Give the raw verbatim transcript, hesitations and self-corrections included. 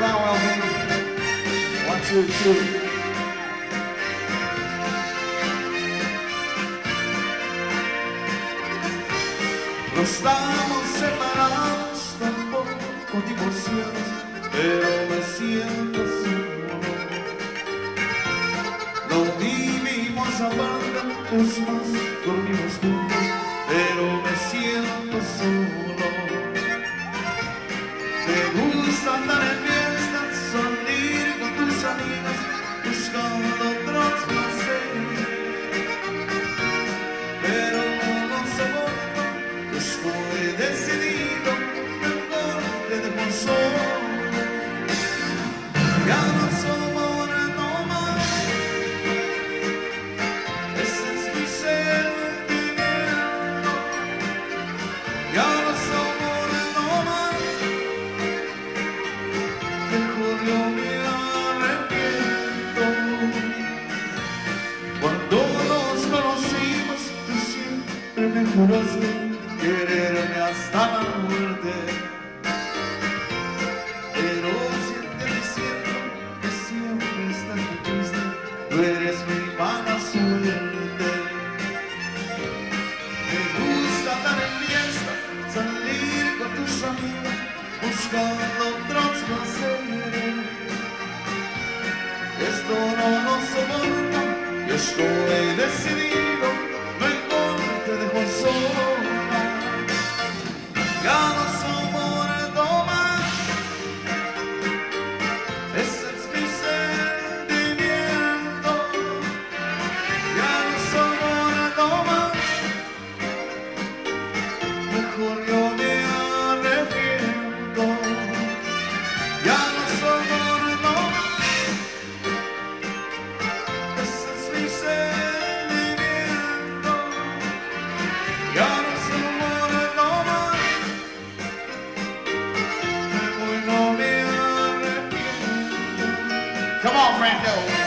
Cromwell, baby. One, two, two. No estamos separados, tampoco divorciados, pero me siento solo. No vivimos aparte, es más, dormimos juntos, pero me siento solo. Me gusta andar en fiestas, salir con tus amigas, buscando otros placeres, pero no soporto, estoy decidido, mejor te dejo solo. Ya no somos no más, ese es mi sentimiento. Ya no somos no más, mejor yo me arrepiento. Cuando nos conocimos, tú siempre me juraste quererme hasta la muerte. Pero si te diciendo que siempre estás muy triste, tú eres mi mala suerte. Me gusta andar en fiesta, salir con tus amigos, buscando otros placeres. Esto no lo soporto, yo estoy decidido, mejor te dejo sola. Ya no soporto más, ese es mi sentimiento. Ya no soporto más, mejor yo me arrepiento. Ya no soporto más, ese es mi sentimiento. Ya no soporto más, mejor no me arrepiento. Come on, Brando.